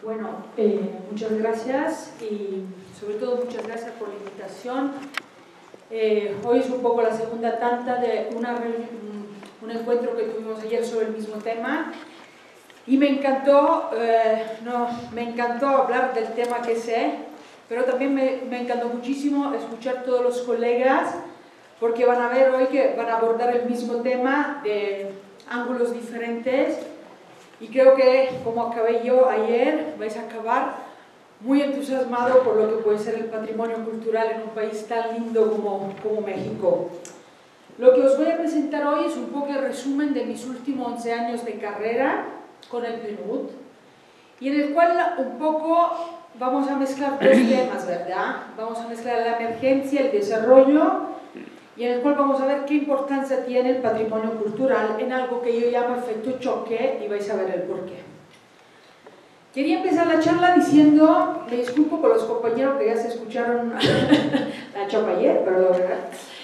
Bueno, muchas gracias y sobre todo muchas gracias por la invitación. Hoy es un poco la segunda tanda de un encuentro que tuvimos ayer sobre el mismo tema y me encantó hablar del tema que sé, pero también me encantó muchísimo escuchar a todos los colegas porque van a ver hoy que van a abordar el mismo tema de ángulos diferentes. Y creo que, como acabé yo ayer, vais a acabar muy entusiasmado por lo que puede ser el patrimonio cultural en un país tan lindo como México. Lo que os voy a presentar hoy es un poco el resumen de mis últimos 11 años de carrera con el PNUD, y en el cual un poco vamos a mezclar dos temas, ¿verdad? Vamos a mezclar la emergencia, el desarrollo, y en el cual vamos a ver qué importancia tiene el patrimonio cultural en algo que yo llamo efecto choque, y vais a ver el porqué. Quería empezar la charla diciendo, me disculpo por los compañeros que ya se escucharon la chapa ayer, perdón, ¿verdad?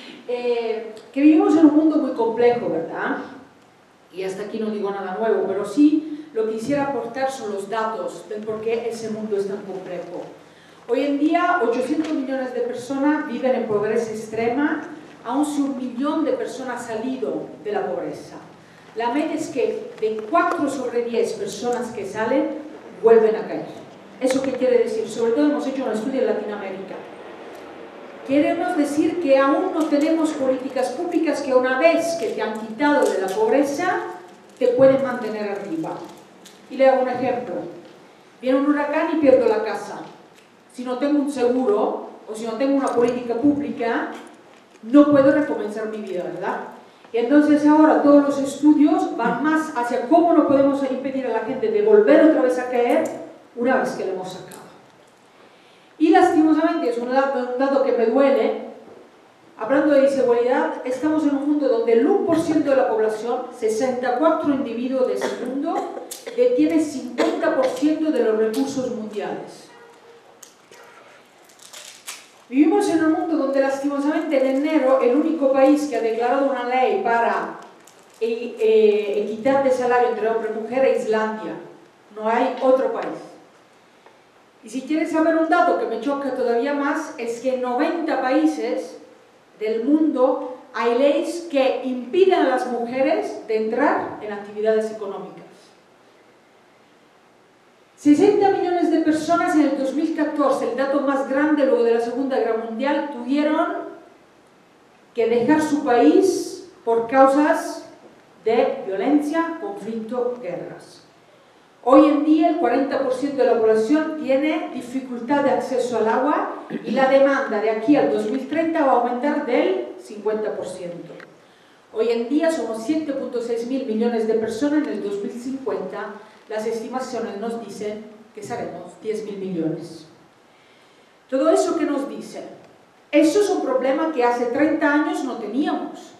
Que vivimos en un mundo muy complejo, ¿verdad? Y hasta aquí no digo nada nuevo, pero sí lo que quisiera aportar son los datos del por qué ese mundo es tan complejo. Hoy en día, 800 millones de personas viven en pobreza extrema, aún si 1 millón de personas han salido de la pobreza. La media es que de 4 sobre 10 personas que salen, vuelven a caer. ¿Eso qué quiere decir? Sobre todo hemos hecho un estudio en Latinoamérica. Queremos decir que aún no tenemos políticas públicas que una vez que te han quitado de la pobreza, te pueden mantener arriba. Y le hago un ejemplo. Viene un huracán y pierdo la casa. Si no tengo un seguro, o si no tengo una política pública, no puedo recomenzar mi vida, ¿verdad? Y entonces ahora todos los estudios van más hacia cómo no podemos impedir a la gente de volver otra vez a caer una vez que le hemos sacado. Y lastimosamente, es un dato que me duele, hablando de desigualdad, estamos en un mundo donde el 1% de la población, 64 individuos de ese mundo, detiene 50% de los recursos mundiales. Vivimos en un mundo donde lastimosamente en enero el único país que ha declarado una ley para equidad de salario entre hombre y mujer es Islandia. No hay otro país. Y si quieres saber un dato que me choca todavía más, es que en 90 países del mundo hay leyes que impiden a las mujeres de entrar en actividades económicas. 60 millones de personas en el 2014, el dato más grande luego de la Segunda Guerra Mundial, tuvieron que dejar su país por causas de violencia, conflicto, guerras. Hoy en día el 40% de la población tiene dificultad de acceso al agua y la demanda de aquí al 2030 va a aumentar del 50%. Hoy en día somos 7.6 mil millones de personas, en el 2050 las estimaciones nos dicen que seremos 10.000 millones. Todo eso que nos dice, eso es un problema que hace 30 años no teníamos.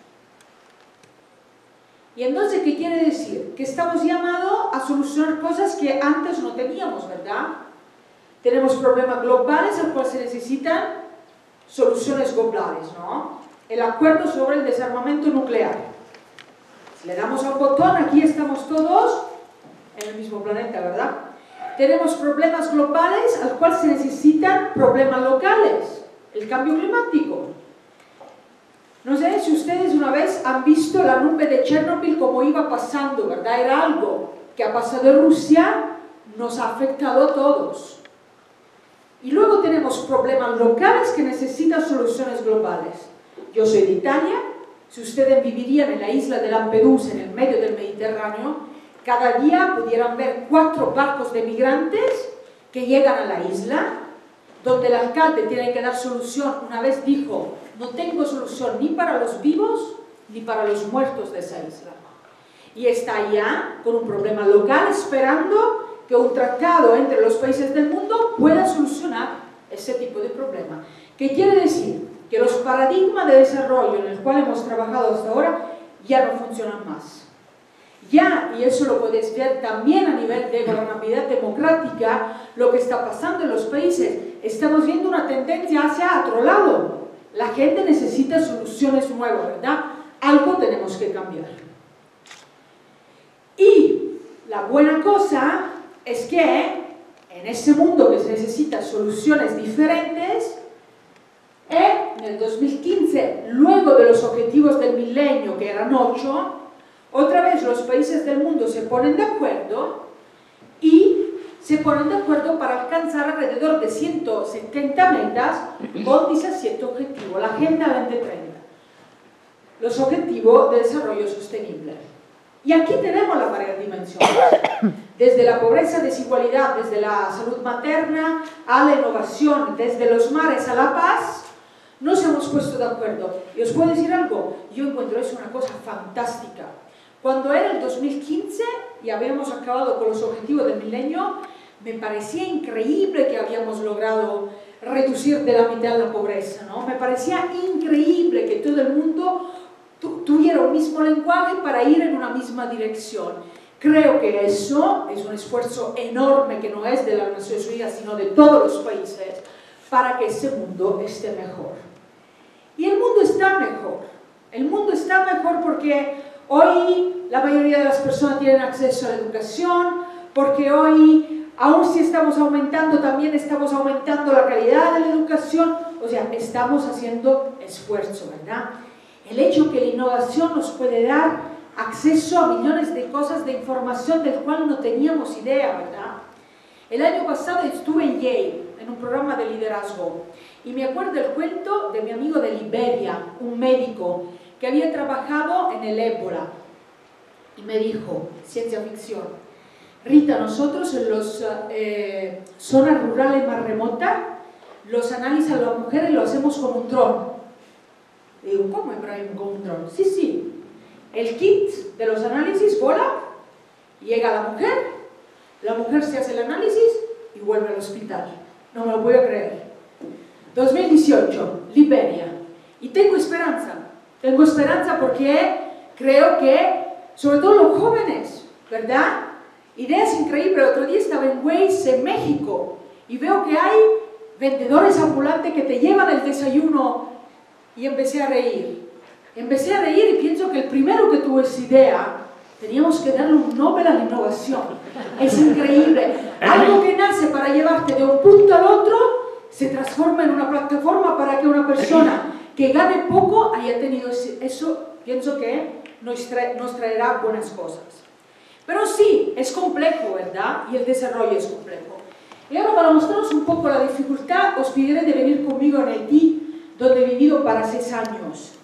Y entonces, ¿qué quiere decir? Que estamos llamados a solucionar cosas que antes no teníamos, ¿verdad? Tenemos problemas globales al cual se necesitan soluciones globales, ¿no? El acuerdo sobre el desarmamento nuclear. Si le damos a un botón, aquí estamos todos en el mismo planeta, ¿verdad? Tenemos problemas globales al cual se necesitan problemas locales. El cambio climático. No sé si ustedes una vez han visto la nube de Chernobyl como iba pasando, ¿verdad? Era algo que ha pasado en Rusia, nos ha afectado a todos. Y luego tenemos problemas locales que necesitan soluciones globales. Yo soy de Italia. Si ustedes vivirían en la isla de Lampedusa, en el medio del Mediterráneo, cada día pudieran ver 4 barcos de migrantes que llegan a la isla, donde el alcalde tiene que dar solución. Una vez dijo, no tengo solución ni para los vivos ni para los muertos de esa isla. Y está allá con un problema local esperando que un tratado entre los países del mundo pueda solucionar ese tipo de problema. ¿Qué quiere decir? Que los paradigmas de desarrollo en el cual hemos trabajado hasta ahora ya no funcionan más. Ya, y eso lo podéis ver también a nivel de gobernabilidad democrática, lo que está pasando en los países. Estamos viendo una tendencia hacia otro lado. La gente necesita soluciones nuevas, ¿verdad? Algo tenemos que cambiar. Y la buena cosa es que en ese mundo que se necesitan soluciones diferentes, en el 2015, luego de los objetivos del milenio, que eran 8, otra vez los países del mundo se ponen de acuerdo y se ponen de acuerdo para alcanzar alrededor de 170 metas con 17 objetivos, la Agenda 2030, los objetivos de desarrollo sostenible. Y aquí tenemos las varias dimensiones, desde la pobreza, desigualdad, desde la salud materna a la innovación, desde los mares a la paz. Nos hemos puesto de acuerdo. Y os puedo decir algo, yo encuentro eso una cosa fantástica. Cuando era el 2015 y habíamos acabado con los objetivos del milenio, me parecía increíble que habíamos logrado reducir de la mitad la pobreza, ¿no? Me parecía increíble que todo el mundo tuviera un mismo lenguaje para ir en una misma dirección. Creo que eso es un esfuerzo enorme que no es de las Naciones Unidas, sino de todos los países, para que ese mundo esté mejor. Y el mundo está mejor. El mundo está mejor porque hoy la mayoría de las personas tienen acceso a la educación, porque hoy, aun si estamos aumentando, también estamos aumentando la calidad de la educación. O sea, estamos haciendo esfuerzo, ¿verdad? El hecho que la innovación nos puede dar acceso a millones de cosas, de información del cual no teníamos idea, ¿verdad? El año pasado estuve en Yale, en un programa de liderazgo, y me acuerdo el cuento de mi amigo de Liberia, un médico que había trabajado en el ébola, y me dijo, ciencia ficción, Rita, nosotros en las zonas rurales más remotas, los análisis a las mujeres lo hacemos con un dron. Le digo, ¿cómo, Ibrahim, con un dron? Sí, sí. El kit de los análisis vola, llega a la mujer se hace el análisis y vuelve al hospital. No me lo puedo creer. 2018, Liberia. Y tengo esperanza porque creo que, sobre todo los jóvenes, ¿verdad? Ideas increíbles. El otro día estaba en Waze, en México, y veo que hay vendedores ambulantes que te llevan el desayuno. Y empecé a reír y pienso que el primero que tuvo esa idea, teníamos que darle un Nobel a la innovación. Es increíble. Algo que nace para llevarte de un punto al otro, se transforma en una plataforma para que una persona que gane poco haya tenido eso. Pienso que nos traerá buenas cosas. Pero sí, es complejo, ¿verdad? Y el desarrollo es complejo. Y ahora, para mostraros un poco la dificultad, os pediré de venir conmigo en Haití, donde he vivido para 6 años.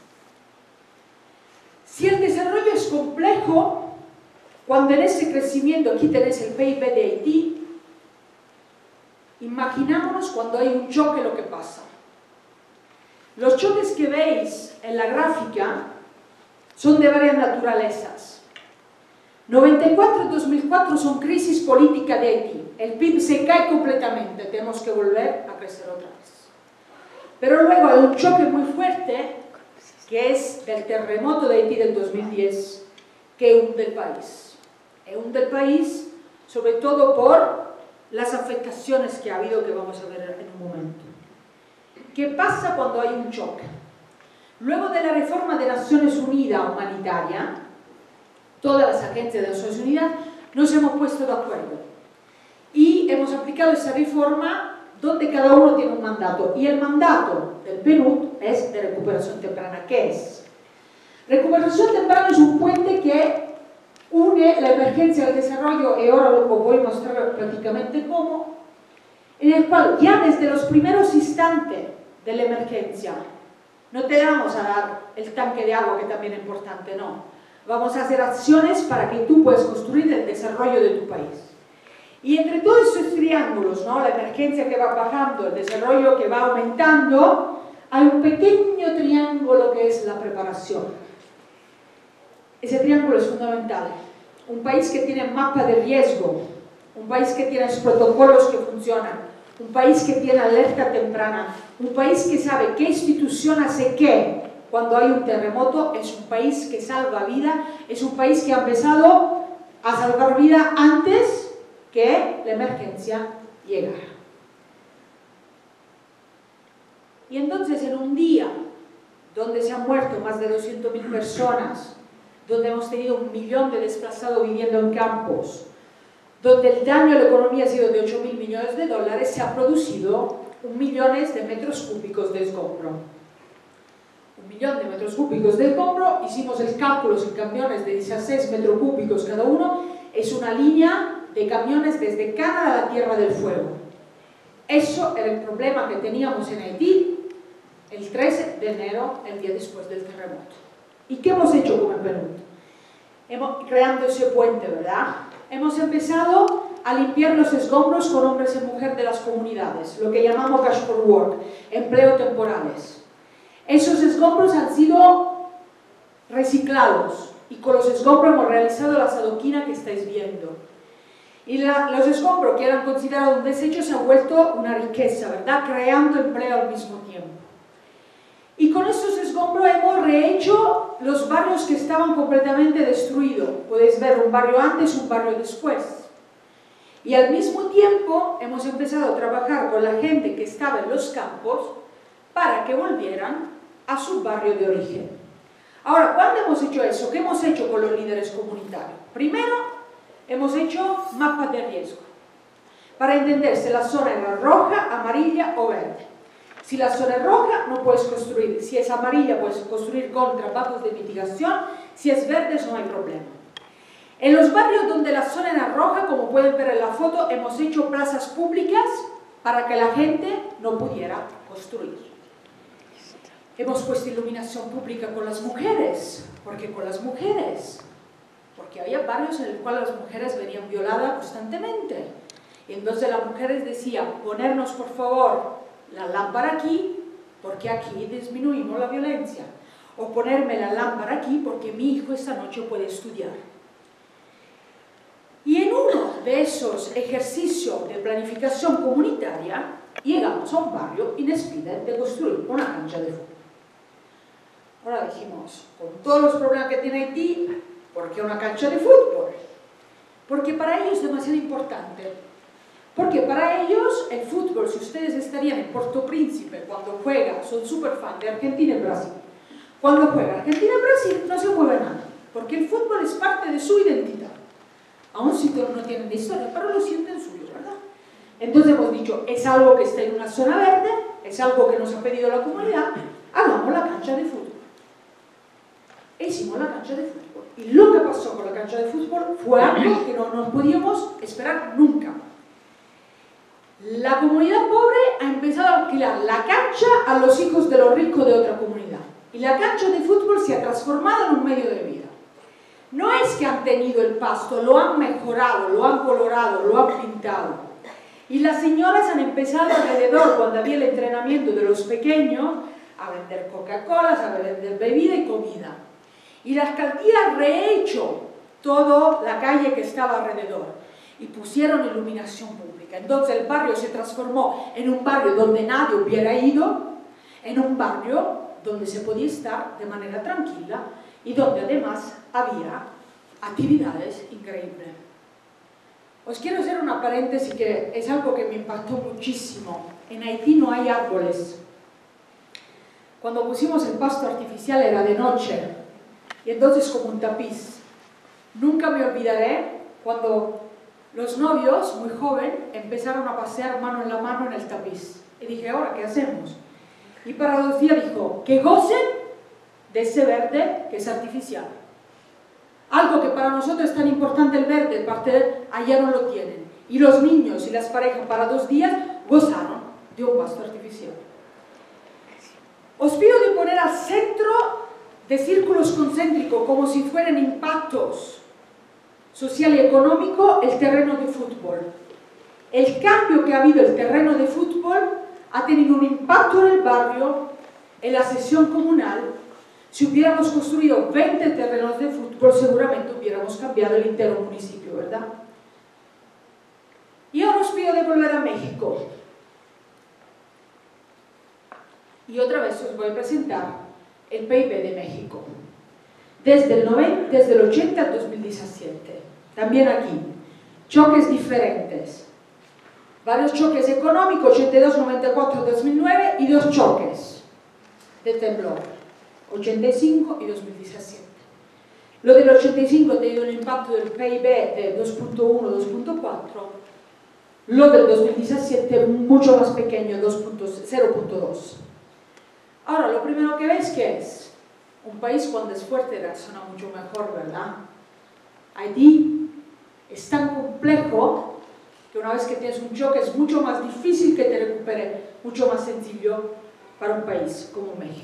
Si el desarrollo es complejo, cuando en ese crecimiento, aquí tenéis el PIB de Haití, imaginámonos cuando hay un choque lo que pasa. Los choques que veis en la gráfica son de varias naturalezas. 94 y 2004 son crisis política de Haití. El PIB se cae completamente, tenemos que volver a crecer otra vez. Pero luego hay un choque muy fuerte, que es el terremoto de Haití del 2010, que hunde el país. Hunde el país, sobre todo por las afectaciones que ha habido, que vamos a ver en un momento. ¿Qué pasa cuando hay un choque? Luego de la reforma de Naciones Unidas humanitaria, todas las agencias de Naciones Unidas nos hemos puesto de acuerdo y hemos aplicado esa reforma donde cada uno tiene un mandato, y el mandato del PNUD es de recuperación temprana. ¿Qué es? Recuperación temprana es un puente que une la emergencia al desarrollo, y ahora os voy a mostrar prácticamente cómo, en el cual ya desde los primeros instantes de la emergencia no te vamos a dar el tanque de agua, que también es importante, no. Vamos a hacer acciones para que tú puedas construir el desarrollo de tu país. Y entre todos esos triángulos, ¿no? La emergencia que va bajando, el desarrollo que va aumentando, hay un pequeño triángulo que es la preparación. Ese triángulo es fundamental. Un país que tiene mapa de riesgo, un país que tiene protocolos que funcionan, un país que tiene alerta temprana, un país que sabe qué institución hace qué cuando hay un terremoto, es un país que salva vida, es un país que ha empezado a salvar vida antes que la emergencia llegara. Y entonces, en un día donde se han muerto más de 200.000 personas, donde hemos tenido 1 millón de desplazados viviendo en campos, donde el daño a la economía ha sido de 8.000 millones de dólares, se ha producido 1 millón de metros cúbicos de escombro. 1 millón de metros cúbicos de escombro, hicimos el cálculo en camiones de 16 metros cúbicos cada uno, es una línea de camiones desde Canadá a la Tierra del Fuego. Eso era el problema que teníamos en Haití el 13 de enero, el día después del terremoto. ¿Y qué hemos hecho con el Perú? Creando ese puente, ¿verdad? Hemos empezado a limpiar los escombros con hombres y mujeres de las comunidades, lo que llamamos cash for work, empleo temporales. Esos escombros han sido reciclados y con los escombros hemos realizado la adoquina que estáis viendo. Y los escombros que eran considerados un desecho se han vuelto una riqueza, ¿verdad? Creando empleo al mismo tiempo. Y con estos escombros hemos rehecho los barrios que estaban completamente destruidos. Podéis ver un barrio antes, un barrio después. Y al mismo tiempo hemos empezado a trabajar con la gente que estaba en los campos para que volvieran a su barrio de origen. Ahora, ¿cuándo hemos hecho eso? ¿Qué hemos hecho con los líderes comunitarios? Primero, hemos hecho mapas de riesgo para entender si la zona era roja, amarilla o verde. Si la zona es roja, no puedes construir. Si es amarilla, puedes construir con trabajos de mitigación. Si es verde, no hay problema. En los barrios donde la zona era roja, como pueden ver en la foto, hemos hecho plazas públicas para que la gente no pudiera construir. Hemos puesto iluminación pública con las mujeres. ¿Por qué con las mujeres? Porque había barrios en los cuales las mujeres venían violadas constantemente. Y entonces las mujeres decían, ponernos por favor la lámpara aquí, porque aquí disminuimos la violencia. O ponerme la lámpara aquí, porque mi hijo esta noche puede estudiar. Y en uno de esos ejercicios de planificación comunitaria, llegamos a un barrio y nos piden de construir una cancha de fútbol. Ahora dijimos, con todos los problemas que tiene Haití, ¿por qué una cancha de fútbol? Porque para ellos es demasiado importante. Porque para ellos el fútbol, si ustedes estarían en Puerto Príncipe cuando juega, son súper fan de Argentina y Brasil. Cuando juega Argentina y Brasil no se mueve nada, porque el fútbol es parte de su identidad. Aún si no tienen historia, pero lo sienten suyo, ¿verdad? Entonces hemos dicho, es algo que está en una zona verde, es algo que nos ha pedido la comunidad, hagamos la cancha de fútbol. E hicimos la cancha de fútbol. Y lo que pasó con la cancha de fútbol fue algo que no nos podíamos esperar nunca. La comunidad pobre ha empezado a alquilar la cancha a los hijos de los ricos de otra comunidad. Y la cancha de fútbol se ha transformado en un medio de vida. No es que han tenido el pasto, lo han mejorado, lo han colorado, lo han pintado. Y las señoras han empezado alrededor, cuando había el entrenamiento de los pequeños, a vender Coca-Colas, a vender bebida y comida. Y la alcaldía ha rehecho toda la calle que estaba alrededor y pusieron iluminación pública. Entonces el barrio se transformó en un barrio donde nadie hubiera ido, en un barrio donde se podía estar de manera tranquila y donde además había actividades increíbles. Os quiero hacer una paréntesis que es algo que me impactó muchísimo. En Haití no hay árboles. Cuando pusimos el pasto artificial era de noche y entonces como un tapiz. Nunca me olvidaré cuando los novios, muy jóvenes, empezaron a pasear mano en la mano en el tapiz. Y dije, ¿ahora qué hacemos? Y para 2 días dijo, que gocen de ese verde que es artificial. Algo que para nosotros es tan importante el verde, allá no lo tienen. Y los niños y las parejas para 2 días gozaron de un pasto artificial. Os pido de poner al centro de círculos concéntricos, como si fueran impactos social y económico, el terreno de fútbol. El cambio que ha habido el terreno de fútbol ha tenido un impacto en el barrio, en la sesión comunal. Si hubiéramos construido 20 terrenos de fútbol, seguramente hubiéramos cambiado el entero municipio, ¿verdad? Y ahora os pido de volver a México. Y otra vez os voy a presentar el PIB de México. Desde el 80 al 2017. También aquí, choques diferentes. Varios choques económicos, 82, 94, 2009 y 2 choques de temblor, 85 y 2017. Lo del 85 te dio un impacto del PIB de 2.1-2.4, lo del 2017 mucho más pequeño, 0.2. Ahora, lo primero que ves que es, un país cuando es fuerte reacciona mucho mejor, ¿verdad? Haití es tan complejo que una vez que tienes un choque es mucho más difícil que te recupere, mucho más sencillo para un país como México.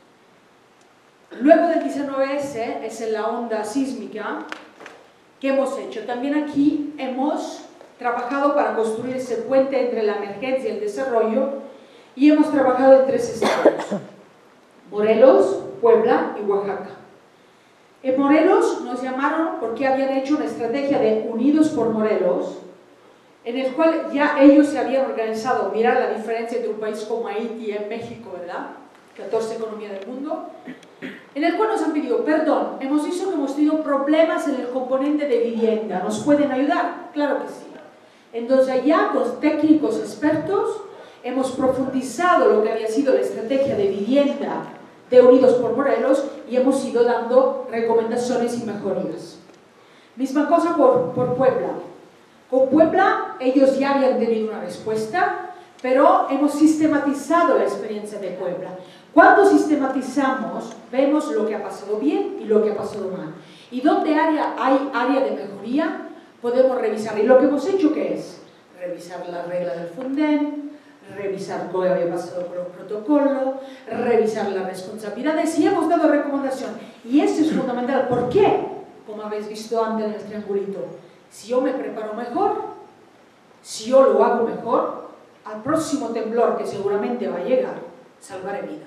Luego del 19S es en la onda sísmica que hemos hecho. También aquí hemos trabajado para construir ese puente entre la emergencia y el desarrollo y hemos trabajado en 3 estados: Morelos, Puebla y Oaxaca. En Morelos nos llamaron porque habían hecho una estrategia de Unidos por Morelos, en el cual ya ellos se habían organizado. Mirar la diferencia entre un país como Haití y México, ¿verdad? 14 economías del mundo. En el cual nos han pedido, perdón, hemos visto que hemos tenido problemas en el componente de vivienda, ¿nos pueden ayudar? Claro que sí. Entonces allá con técnicos expertos hemos profundizado lo que había sido la estrategia de vivienda de Unidos por Morelos y hemos ido dando recomendaciones y mejorías. Misma cosa por Puebla. Con Puebla ellos ya habían tenido una respuesta, pero hemos sistematizado la experiencia de Puebla. Cuando sistematizamos, vemos lo que ha pasado bien y lo que ha pasado mal. Y donde hay área de mejoría, podemos revisar. Y lo que hemos hecho, ¿qué es? Revisar la regla del Fonden, revisar lo que había pasado con los protocolos, revisar las responsabilidades y hemos dado recomendación. Y esto es fundamental. ¿Por qué? Como habéis visto antes en el triangulito, si yo me preparo mejor, si yo lo hago mejor, al próximo temblor que seguramente va a llegar, salvaré vida.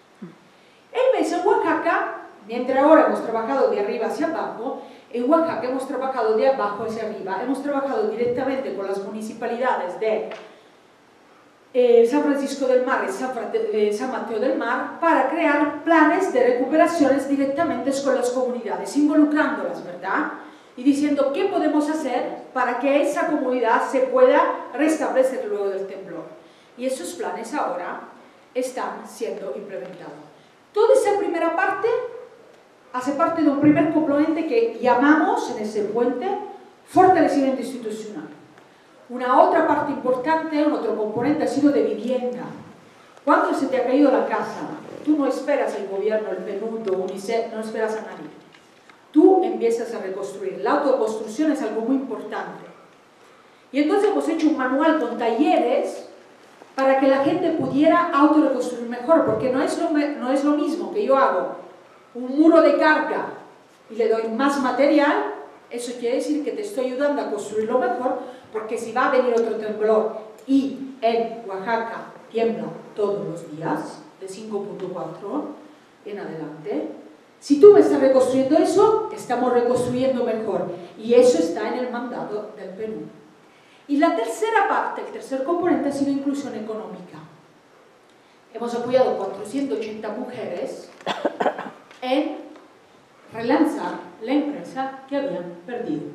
En Oaxaca, mientras ahora hemos trabajado de arriba hacia abajo, en Oaxaca hemos trabajado de abajo hacia arriba, hemos trabajado directamente con las municipalidades de San Francisco del Mar y San Mateo del Mar para crear planes de recuperaciones directamente con las comunidades, involucrándolas, ¿verdad? Y diciendo qué podemos hacer para que esa comunidad se pueda restablecer luego del temblor. Y esos planes ahora están siendo implementados. Toda esa primera parte hace parte de un primer componente que llamamos en ese puente fortalecimiento institucional. Una otra parte importante, un otro componente ha sido de vivienda. Cuando se te ha caído la casa, tú no esperas el gobierno, el PNUD, UNICEF, no esperas a nadie. Tú empiezas a reconstruir. La autoconstrucción es algo muy importante. Y entonces hemos hecho un manual con talleres para que la gente pudiera autorreconstruir mejor, porque no es lo mismo que yo hago un muro de carga y le doy más material, eso quiere decir que te estoy ayudando a construirlo mejor, porque si va a venir otro temblor y en Oaxaca tiembla todos los días, de 5.4 en adelante, si tú me estás reconstruyendo eso, estamos reconstruyendo mejor, y eso está en el mandato del Perú. Y la tercera parte, el tercer componente ha sido inclusión económica. Hemos apoyado 480 mujeres en relanzar la empresa que habían perdido.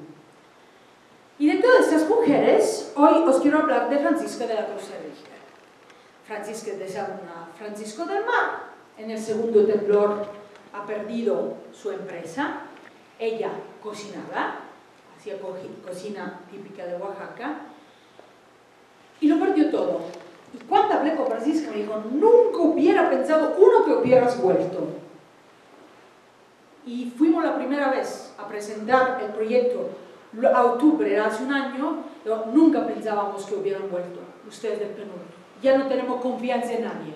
Y de todas estas mujeres, hoy os quiero hablar de Francisca de la Cruz Richter. Francisca es de San Francisco del Mar. En el segundo temblor ha perdido su empresa. Ella cocinaba, hacía cocina típica de Oaxaca, y lo perdió todo. Y cuando hablé con Francisca me dijo, nunca hubiera pensado uno que hubieras vuelto. Y fuimos la primera vez a presentar el proyecto a octubre, hace un año, nunca pensábamos que hubieran vuelto ustedes del PNUD. Ya no tenemos confianza en nadie.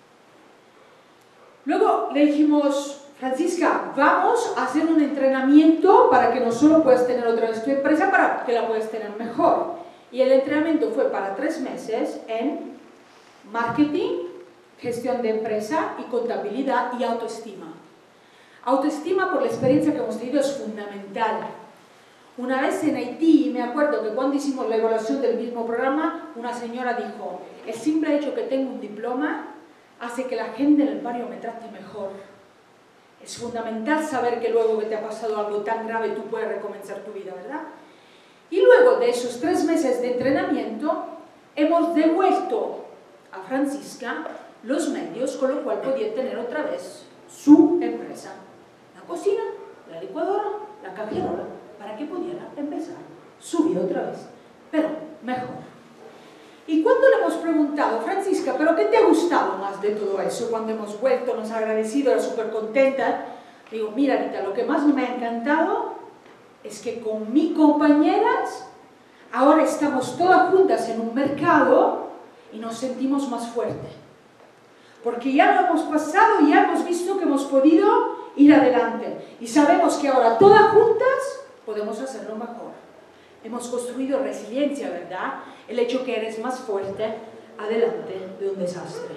Luego le dijimos, Francisca, vamos a hacer un entrenamiento para que no solo puedas tener otra vez tu empresa, para que la puedas tener mejor. Y el entrenamiento fue para 3 meses en marketing, gestión de empresa y contabilidad y autoestima. Autoestima, por la experiencia que hemos tenido, es fundamental. Una vez en Haití, me acuerdo que cuando hicimos la evaluación del mismo programa, una señora dijo, el simple hecho que tengo un diploma hace que la gente en el barrio me trate mejor. Es fundamental saber que luego que te ha pasado algo tan grave tú puedes recomenzar tu vida, ¿verdad? Y luego de esos 3 meses de entrenamiento, hemos devuelto a Francisca los medios con lo cual podía tener otra vez su empresa. La cocina, la licuadora, la cajerola, para que pudiera empezar su vida otra vez, pero mejor. Y cuando le hemos preguntado, Francisca, ¿pero qué te ha gustado más de todo eso? Cuando hemos vuelto, nos ha agradecido, era súper contenta. Digo, mira, Rita, lo que más me ha encantado es que con mis compañeras ahora estamos todas juntas en un mercado y nos sentimos más fuertes. Porque ya lo hemos pasado y ya hemos visto que hemos podido ir adelante. Y sabemos que ahora todas juntas podemos hacerlo mejor. Hemos construido resiliencia, ¿verdad? El hecho que eres más fuerte adelante de un desastre.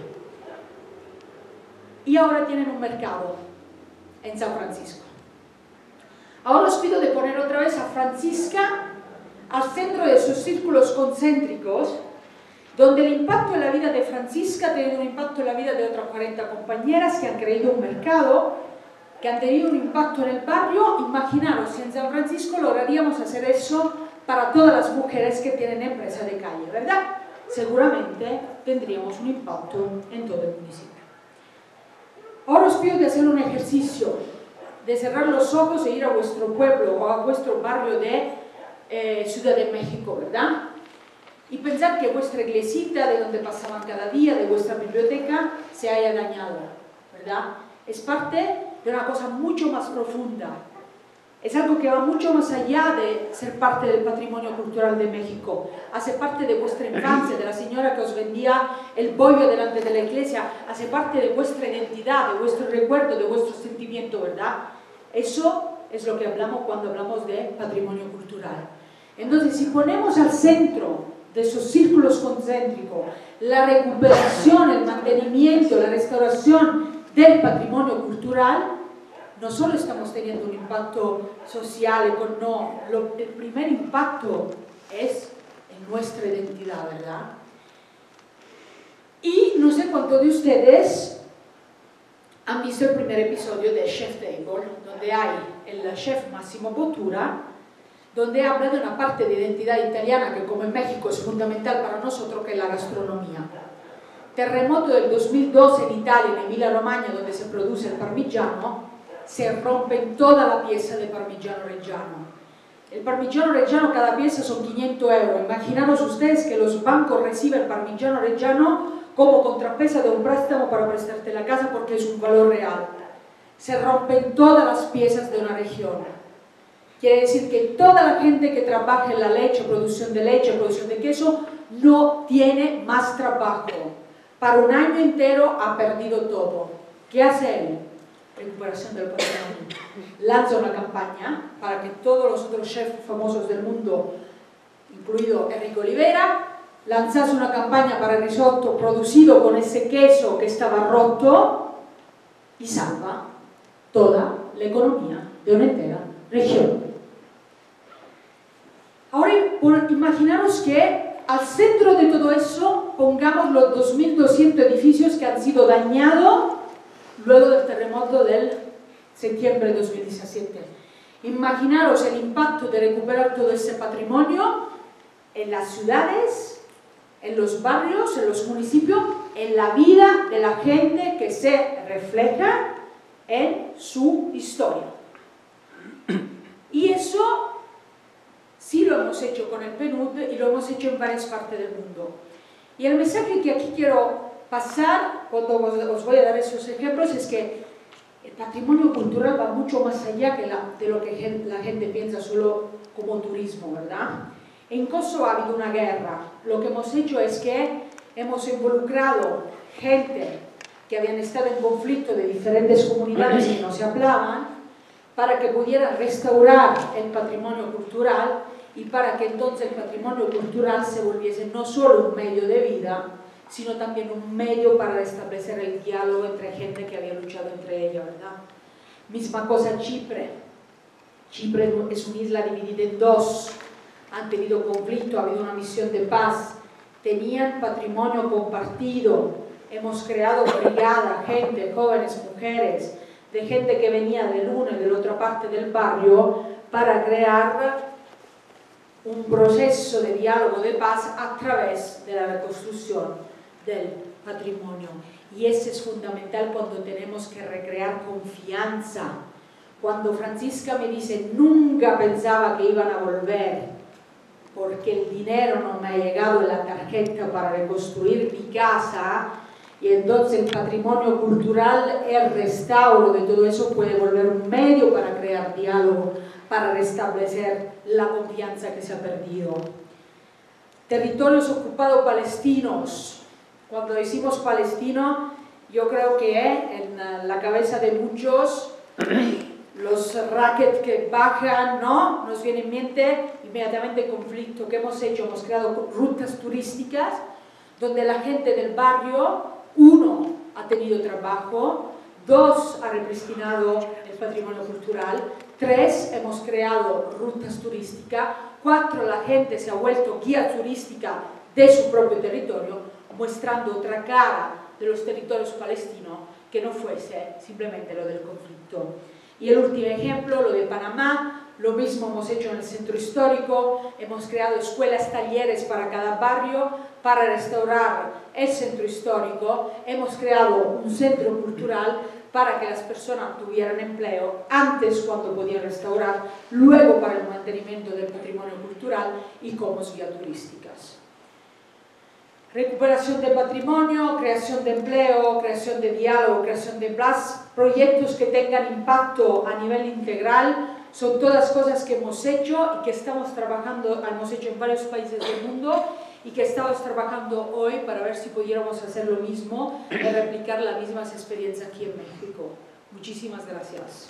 Y ahora tienen un mercado en San Francisco. Ahora os pido de poner otra vez a Francisca al centro de sus círculos concéntricos, donde el impacto en la vida de Francisca ha tenido un impacto en la vida de otras 40 compañeras que han creído un mercado, que han tenido un impacto en el barrio. Imaginaros si en San Francisco lograríamos hacer eso para todas las mujeres que tienen empresa de calle, ¿verdad? Seguramente tendríamos un impacto en todo el municipio. Ahora os pido de hacer un ejercicio, de cerrar los ojos e ir a vuestro pueblo o a vuestro barrio de Ciudad de México, ¿verdad? Y pensar que vuestra iglesita, de donde pasaban cada día, de vuestra biblioteca, se haya dañado, ¿verdad? Es parte de una cosa mucho más profunda. Es algo que va mucho más allá de ser parte del patrimonio cultural de México. Hace parte de vuestra infancia, de la señora que os vendía el pollo delante de la iglesia. Hace parte de vuestra identidad, de vuestro recuerdo, de vuestro sentimiento, ¿verdad? Eso es lo que hablamos cuando hablamos de patrimonio cultural. Entonces, si ponemos al centro de esos círculos concéntricos la recuperación, el mantenimiento, la restauración del patrimonio cultural, no solo estamos teniendo un impacto social, no, el primer impacto es en nuestra identidad, ¿verdad? Y no sé cuántos de ustedes han visto el primer episodio de Chef Table, donde hay el chef Massimo Bottura, donde habla de una parte de identidad italiana que, como en México, es fundamental para nosotros, que es la gastronomía. Terremoto del 2012 en Italia, en Emilia-Romagna, donde se produce el parmigiano, se rompe toda la pieza de parmigiano reggiano. El parmigiano reggiano, cada pieza son 500 euros. Imaginaros ustedes que los bancos reciben el parmigiano reggiano como contrapesa de un préstamo para prestarte la casa porque es un valor real. Se rompen todas las piezas de una región. Quiere decir que toda la gente que trabaja en la leche, producción de queso, no tiene más trabajo. Para un año entero ha perdido todo. ¿Qué hace él? Recuperación del patrimonio. Lanza una campaña para que todos los otros chefs famosos del mundo, incluido Enrique Olivera, lanzase una campaña para el risotto producido con ese queso que estaba roto y salva toda la economía de una entera región. Ahora imaginaros que al centro de todo eso pongamos los 2.200 edificios que han sido dañados luego del terremoto del septiembre de 2017. Imaginaros el impacto de recuperar todo ese patrimonio en las ciudades, en los barrios, en los municipios, en la vida de la gente que se refleja en su historia. Y eso sí lo hemos hecho con el PNUD y lo hemos hecho en varias partes del mundo. Y el mensaje que aquí quiero pasar, cuando os voy a dar esos ejemplos, es que el patrimonio cultural va mucho más allá de lo que la gente piensa solo como turismo, ¿verdad? En Kosovo ha habido una guerra. Lo que hemos hecho es que hemos involucrado gente que habían estado en conflicto de diferentes comunidades que no se hablaban, para que pudieran restaurar el patrimonio cultural y para que entonces el patrimonio cultural se volviese no solo un medio de vida, sino también un medio para restablecer el diálogo entre gente que había luchado entre ellas, ¿verdad? Misma cosa Chipre. Chipre es una isla dividida en dos, han tenido conflicto, ha habido una misión de paz, tenían patrimonio compartido, hemos creado brigadas, gente, jóvenes, mujeres, de gente que venía de una y de la otra parte del barrio para crear un proceso de diálogo de paz a través de la reconstrucción del patrimonio. Y ese es fundamental cuando tenemos que recrear confianza, Cuando Francisca me dice, nunca pensaba que iban a volver, porque el dinero no me ha llegado en la tarjeta para reconstruir mi casa, y entonces el patrimonio cultural, el restauro de todo eso puede volver un medio para crear diálogo, para restablecer la confianza que se ha perdido. Territorios ocupados palestinos. Cuando decimos palestino, yo creo que en la cabeza de muchos los rackets que bajan, ¿no? Nos viene en mente inmediatamente el conflicto que hemos hecho. Hemos creado rutas turísticas donde la gente del barrio, 1, ha tenido trabajo, 2, ha repristinado el patrimonio cultural, 3, hemos creado rutas turísticas, 4, la gente se ha vuelto guía turística de su propio territorio, mostrando otra cara de los territorios palestinos que no fuese simplemente lo del conflicto. Y el último ejemplo, lo de Panamá, lo mismo hemos hecho en el centro histórico, hemos creado escuelas, talleres para cada barrio, para restaurar el centro histórico, hemos creado un centro cultural para que las personas tuvieran empleo, antes cuando podían restaurar, luego para el mantenimiento del patrimonio cultural y como guías turísticas. Recuperación de patrimonio, creación de empleo, creación de diálogo, creación de proyectos que tengan impacto a nivel integral, son todas cosas que hemos hecho y que estamos trabajando, hemos hecho en varios países del mundo y que estamos trabajando hoy para ver si pudiéramos hacer lo mismo y replicar las mismas experiencias aquí en México. Muchísimas gracias.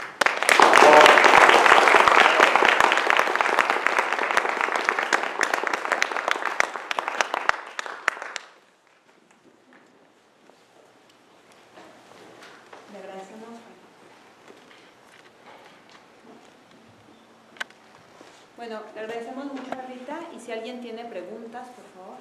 Bueno, le agradecemos mucho a Rita y si alguien tiene preguntas, por favor.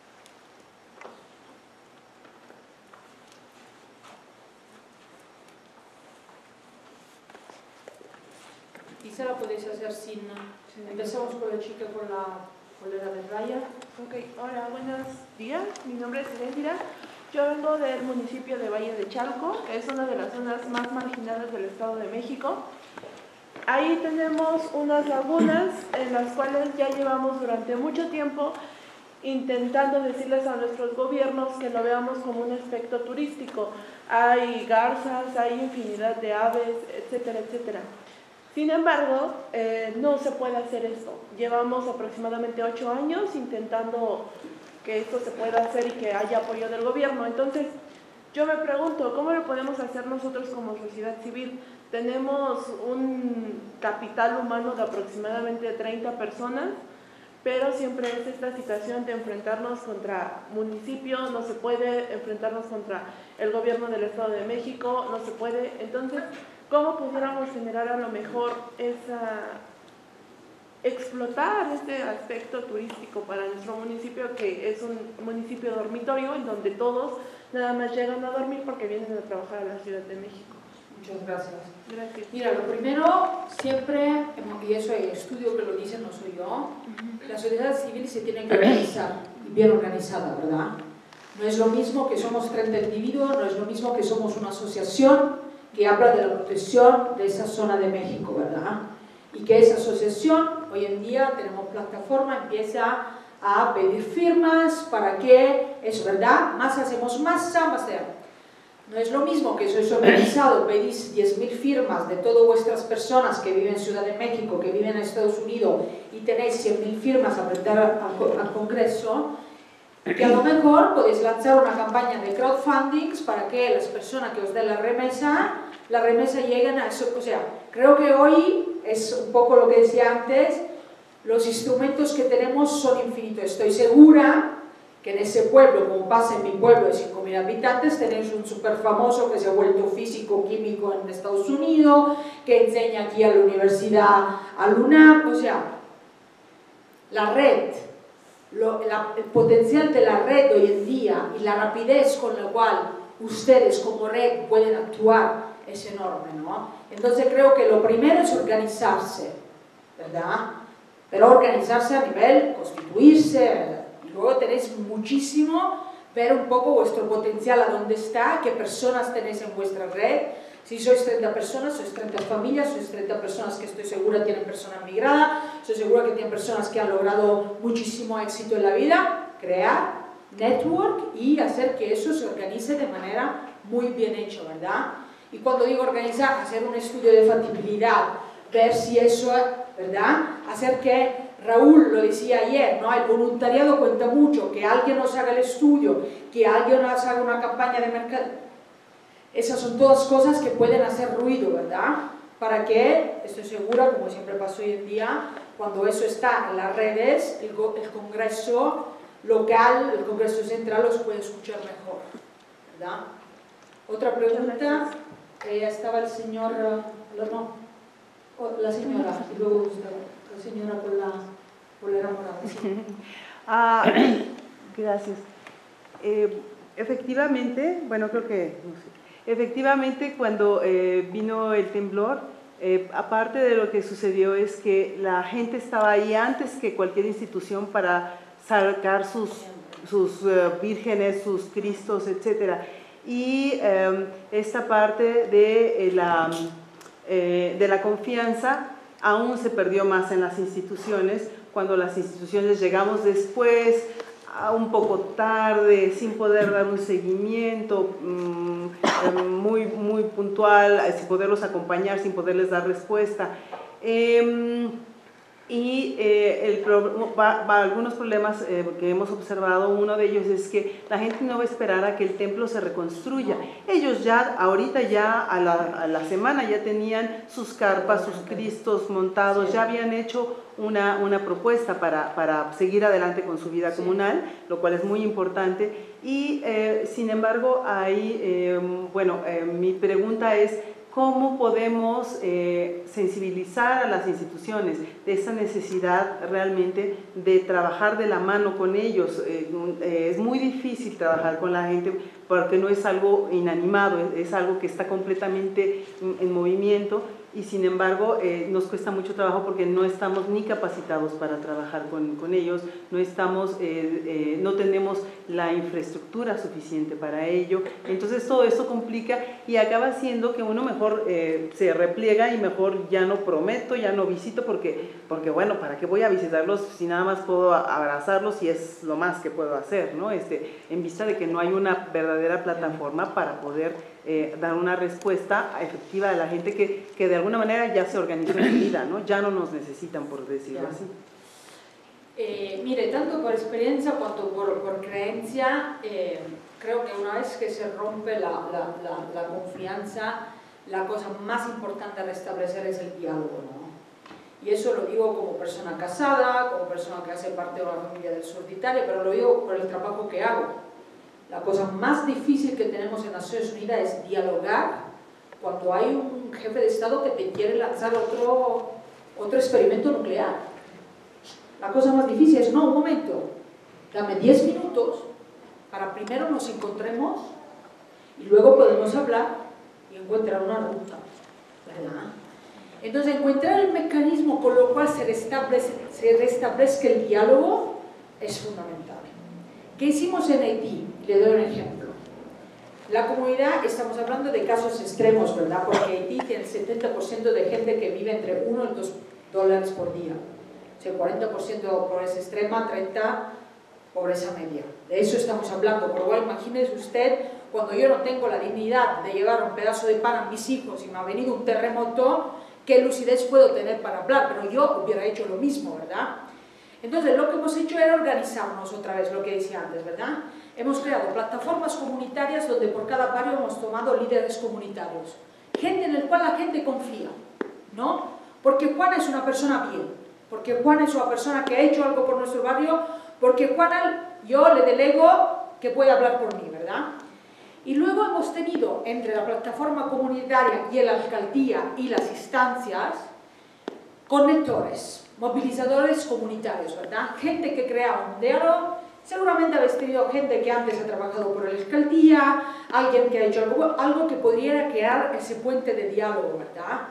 Quizá la podéis hacer sin... Empezamos con la chica con la polera de raya. Ok, hola, buenos días. Mi nombre es Elvira. Yo vengo del municipio de Valle de Chalco, que es una de las zonas más marginadas del Estado de México. Ahí tenemos unas lagunas en las cuales ya llevamos durante mucho tiempo intentando decirles a nuestros gobiernos que lo veamos como un aspecto turístico. Hay garzas, hay infinidad de aves, etcétera, etcétera. Sin embargo, no se puede hacer esto. Llevamos aproximadamente 8 años intentando que esto se pueda hacer y que haya apoyo del gobierno. Entonces, yo me pregunto, ¿cómo lo podemos hacer nosotros como sociedad civil? Tenemos un capital humano de aproximadamente 30 personas, pero siempre es esta situación de enfrentarnos contra municipios, no se puede enfrentarnos contra el gobierno del Estado de México, no se puede. Entonces, ¿cómo pudiéramos generar a lo mejor explotar este aspecto turístico para nuestro municipio, que es un municipio dormitorio en donde todos nada más llegan a dormir porque vienen a trabajar a la Ciudad de México? Muchas gracias. Gracias. Mira, lo primero, siempre, y eso hay estudio que lo dice, no soy yo, la sociedad civil se tiene que organizar, bien organizada, ¿verdad? No es lo mismo que somos 30 individuos, no es lo mismo que somos una asociación que habla de la protección de esa zona de México, ¿verdad? Y que esa asociación, hoy en día tenemos plataforma, empieza a pedir firmas para que, es verdad, más hacemos masa, más de... No es lo mismo que sois organizado, pedís 10.000 firmas de todas vuestras personas que viven en Ciudad de México, que viven en Estados Unidos y tenéis 100.000 firmas a presentar al Congreso, que a lo mejor podéis lanzar una campaña de crowdfunding para que las personas que os den la remesa lleguen a eso. O sea, creo que hoy es un poco lo que decía antes, los instrumentos que tenemos son infinitos. Estoy segura que en ese pueblo, como pasa en mi pueblo de 5.000 habitantes, tenéis un súper famoso que se ha vuelto físico químico en Estados Unidos, que enseña aquí a la universidad, al UNAM, o sea, la red, el potencial de la red hoy en día y la rapidez con la cual ustedes como red pueden actuar es enorme, ¿no? Entonces creo que lo primero es organizarse, ¿verdad? Pero organizarse a nivel, constituirse. Luego tenéis muchísimo, ver un poco vuestro potencial, a dónde está, qué personas tenéis en vuestra red, Si sois 30 personas, sois 30 familias, sois 30 personas que estoy segura tienen personas migradas, estoy segura que tienen personas que han logrado muchísimo éxito en la vida, crear network y hacer que eso se organice de manera muy bien hecho, ¿verdad? Y cuando digo organizar, hacer un estudio de factibilidad, ver si eso, ¿verdad? Hacer que, Raúl lo decía ayer, ¿no? El voluntariado cuenta mucho, que alguien nos haga el estudio, que alguien nos haga una campaña de mercado. Esas son todas cosas que pueden hacer ruido, ¿verdad? Para que, estoy segura, como siempre pasa hoy en día, cuando eso está en las redes, el Congreso local, el Congreso central los puede escuchar mejor, ¿verdad? Otra pregunta, estaba el señor, la señora, y luego usted, la señora por la enamorada. ¿Sí? Gracias. Efectivamente, bueno, creo que, no sé, efectivamente cuando vino el temblor, aparte de lo que sucedió es que la gente estaba ahí antes que cualquier institución para sacar sus vírgenes, sus cristos, etcétera. Y esta parte de la confianza aún se perdió más en las instituciones, cuando las instituciones llegamos después, un poco tarde, sin poder dar un seguimiento muy puntual, sin poderlos acompañar, sin poderles dar respuesta. Algunos problemas que hemos observado, uno de ellos es que la gente no va a esperar a que el templo se reconstruya. Ellos ya, ahorita ya a la semana ya tenían sus carpas, sus cristos montados, ya habían hecho una propuesta para seguir adelante con su vida comunal, lo cual es muy importante. Y sin embargo, ahí, mi pregunta es, ¿cómo podemos sensibilizar a las instituciones de esa necesidad realmente de trabajar de la mano con ellos? Es muy difícil trabajar con la gente porque no es algo inanimado, es algo que está completamente en movimiento, y sin embargo nos cuesta mucho trabajo porque no estamos ni capacitados para trabajar con ellos, no tenemos la infraestructura suficiente para ello. Entonces todo eso complica y acaba siendo que uno mejor se repliega y mejor ya no prometo, ya no visito, porque bueno, ¿para qué voy a visitarlos si nada más puedo abrazarlos y es lo más que puedo hacer, ¿no? En vista de que no hay una verdadera plataforma para poder dar una respuesta efectiva a la gente que de alguna manera ya se organizó en vida, ¿no? Ya no nos necesitan, por decirlo así. Mire, tanto por experiencia cuanto por creencia, creo que una vez que se rompe la confianza, la cosa más importante a restablecer es el diálogo, ¿no? Y eso lo digo como persona casada, como persona que hace parte de una familia del sur de Italia, pero lo digo por el trabajo que hago. La cosa más difícil que tenemos en Naciones Unidas es dialogar cuando hay un jefe de Estado que te quiere lanzar otro experimento nuclear. La cosa más difícil es, no, un momento, dame 10 minutos para primero nos encontremos y luego podemos hablar y encontrar una ruta, ¿verdad? Entonces, encontrar el mecanismo con lo cual se restablezca el diálogo es fundamental. ¿Qué hicimos en Haití? Le doy un ejemplo. La comunidad, estamos hablando de casos extremos, ¿verdad? Porque Haití tiene el 70% de gente que vive entre 1 y 2 dólares por día. O sea, 40% pobreza extrema, 30% pobreza media. De eso estamos hablando. Por lo cual, imagínese usted, cuando yo no tengo la dignidad de llevar un pedazo de pan a mis hijos y me ha venido un terremoto, ¿qué lucidez puedo tener para hablar? Pero yo hubiera hecho lo mismo, ¿verdad? Entonces, lo que hemos hecho era organizarnos otra vez, lo que decía antes, ¿verdad? Hemos creado plataformas comunitarias donde por cada barrio hemos tomado líderes comunitarios. Gente en la cual la gente confía, ¿no? Porque Juan es una persona bien, porque Juan es una persona que ha hecho algo por nuestro barrio, porque Juan, yo le delego que puede hablar por mí, ¿verdad? Y luego hemos tenido entre la plataforma comunitaria y la alcaldía y las instancias conectores, movilizadores comunitarios, ¿verdad? Gente que crea un diálogo. Seguramente habéis tenido gente que antes ha trabajado por la alcaldía, alguien que ha hecho algo que podría crear ese puente de diálogo, ¿verdad?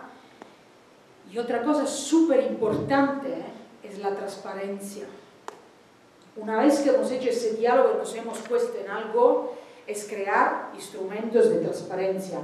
Y otra cosa súper importante es la transparencia. Una vez que hemos hecho ese diálogo y nos hemos puesto en algo, es crear instrumentos de transparencia.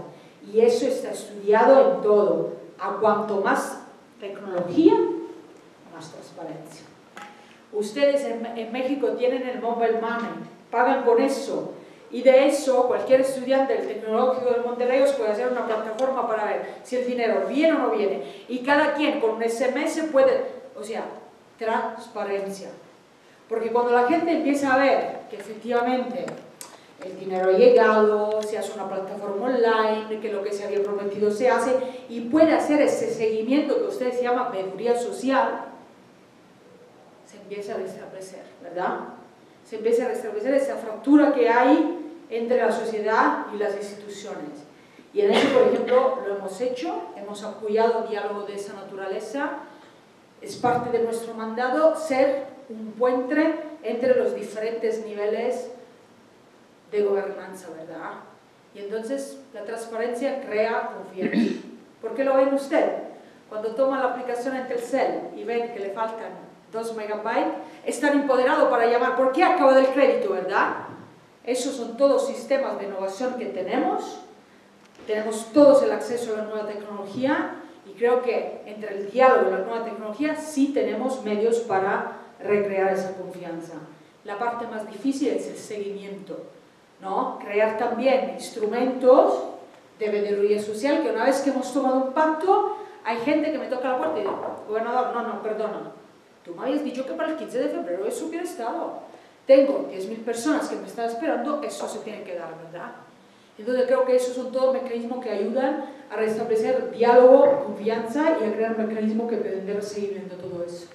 Y eso está estudiado en todo. A cuanto más tecnología, más transparencia. Ustedes en México tienen el mobile money, pagan con eso. Y de eso, cualquier estudiante del Tecnológico de Monterrey os puede hacer una plataforma para ver si el dinero viene o no viene. Y cada quien con un SMS puede, o sea, transparencia. Porque cuando la gente empieza a ver que efectivamente el dinero ha llegado, se hace una plataforma online, que lo que se había prometido se hace, y puede hacer ese seguimiento que ustedes llaman veeduría social, se empieza a restablecer, ¿verdad? Se empieza a restablecer esa fractura que hay entre la sociedad y las instituciones. Y en eso, por ejemplo, lo hemos hecho, hemos apoyado diálogo de esa naturaleza, es parte de nuestro mandato ser un puente entre los diferentes niveles de gobernanza, ¿verdad? Y entonces la transparencia crea confianza. ¿Por qué lo ven usted? Cuando toma la aplicación en Telcel y ven que le faltan 2 megabytes, están empoderados para llamar. ¿Por qué acaba del crédito, verdad? Esos son todos sistemas de innovación que tenemos todos el acceso a la nueva tecnología y creo que entre el diálogo y la nueva tecnología sí tenemos medios para recrear esa confianza. La parte más difícil es el seguimiento, ¿no? Crear también instrumentos de veeduría social que una vez que hemos tomado un pacto, hay gente que me toca la puerta y dice, gobernador, no, perdona, tú me habías dicho que para el 15 de febrero eso hubiera estado. Tengo 10.000 personas que me están esperando, eso se tiene que dar, ¿verdad? Entonces creo que esos son todos mecanismos que ayudan a restablecer diálogo, confianza y a crear mecanismos que pueden dar seguimiento a todo eso.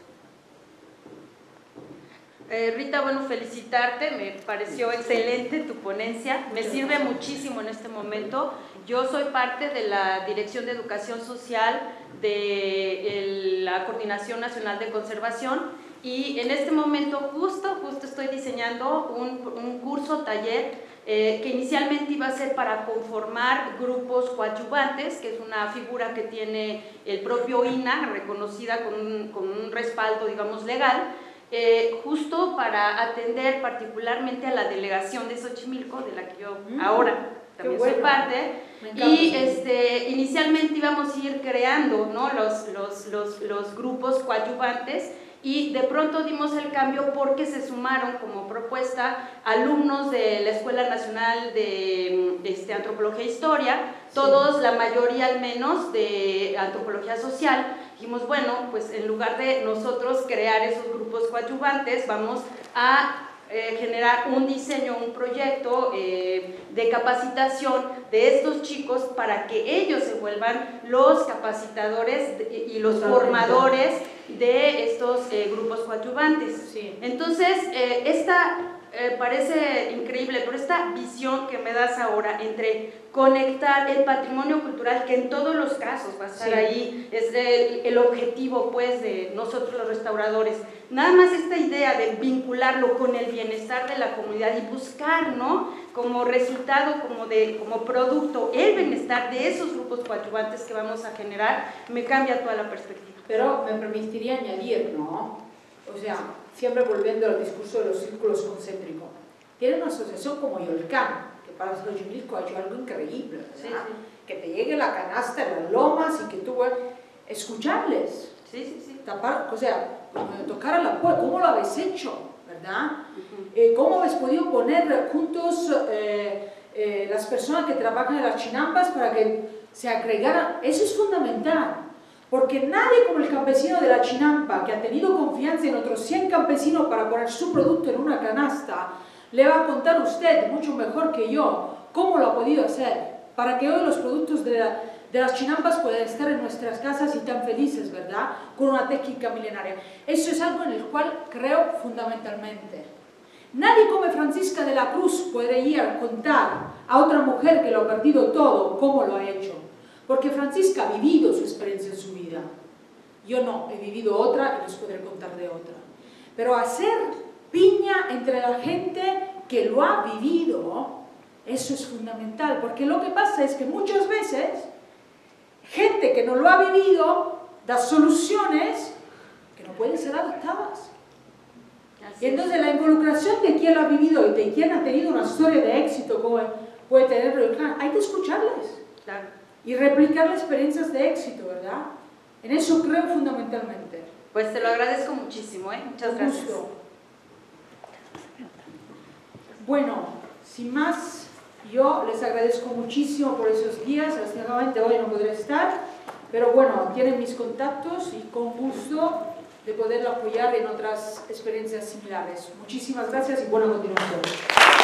Rita, bueno, felicitarte, me pareció excelente tu ponencia, me sirve muchísimo en este momento. Yo soy parte de la Dirección de Educación Social de la Coordinación Nacional de Conservación y en este momento justo estoy diseñando un curso taller que inicialmente iba a ser para conformar grupos coadyuvantes, que es una figura que tiene el propio INAH, reconocida con un respaldo, digamos, legal, justo para atender particularmente a la delegación de Xochimilco, de la que yo ahora también soy parte, y inicialmente íbamos a ir creando, ¿no?, los grupos coadyuvantes, y de pronto dimos el cambio porque se sumaron como propuesta alumnos de la Escuela Nacional de Antropología e Historia, todos, la mayoría al menos, de Antropología Social. Dijimos, bueno, pues en lugar de nosotros crear esos grupos coadyuvantes, vamos a generar un diseño, un proyecto de capacitación de estos chicos para que ellos se vuelvan los capacitadores y los formadores de estos grupos coadyuvantes. Sí. Entonces, parece increíble, pero esta visión que me das ahora entre conectar el patrimonio cultural, que en todos los casos va a estar ahí, es el objetivo pues de nosotros los restauradores, nada más esta idea de vincularlo con el bienestar de la comunidad y buscar, ¿no?, como resultado, como producto, el bienestar de esos grupos coadyuvantes que vamos a generar, me cambia toda la perspectiva. Pero me permitiría añadir, ¿no?, o sea, siempre volviendo al discurso de los círculos concéntricos, tiene una asociación como Yolcán, que para Xochimilco ha hecho algo increíble, ¿verdad? Sí, sí. Que te llegue la canasta en las lomas y que tú escucharles, tapar, o sea, tocar a la puerta, ¿cómo lo habéis hecho? ¿Verdad? ¿Cómo habéis podido poner juntos las personas que trabajan en las chinampas para que se agregaran? Eso es fundamental. Porque nadie como el campesino de la chinampa, que ha tenido confianza en otros 100 campesinos para poner su producto en una canasta, le va a contar a usted, mucho mejor que yo, cómo lo ha podido hacer, para que hoy los productos de las chinampas puedan estar en nuestras casas y tan felices, ¿verdad?, con una técnica milenaria. Eso es algo en el cual creo fundamentalmente. Nadie como Francisca de la Cruz puede ir a contar a otra mujer que lo ha perdido todo, cómo lo ha hecho. Porque Francisca ha vivido su experiencia en su vida. Yo no, he vivido otra y les podré contar de otra. Pero hacer piña entre la gente que lo ha vivido, eso es fundamental. Porque lo que pasa es que muchas veces, gente que no lo ha vivido, da soluciones que no pueden ser adoptadas. Y entonces la involucración de quien lo ha vivido y de quien ha tenido una historia de éxito como puede tener, hay que escucharles. Claro. y replicar las experiencias de éxito, ¿verdad? En eso creo fundamentalmente. Pues te lo agradezco muchísimo, muchas gracias. Gusto. Bueno, sin más, yo les agradezco muchísimo por esos días, desgraciadamente hoy no podré estar, pero bueno, tienen mis contactos y con gusto de poderlo apoyar en otras experiencias similares. Muchísimas gracias y buena continuación.